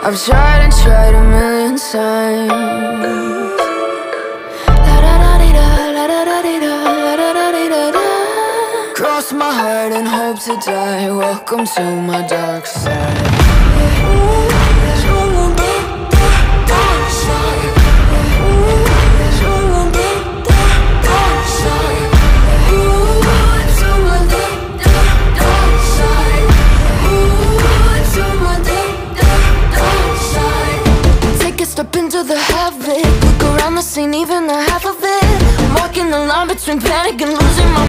I've tried and tried a million times. Cross my heart and hope to die. Welcome to my dark side. Step into the habit, look around the scene, even the half of it. I'm walking the line between panic and losing my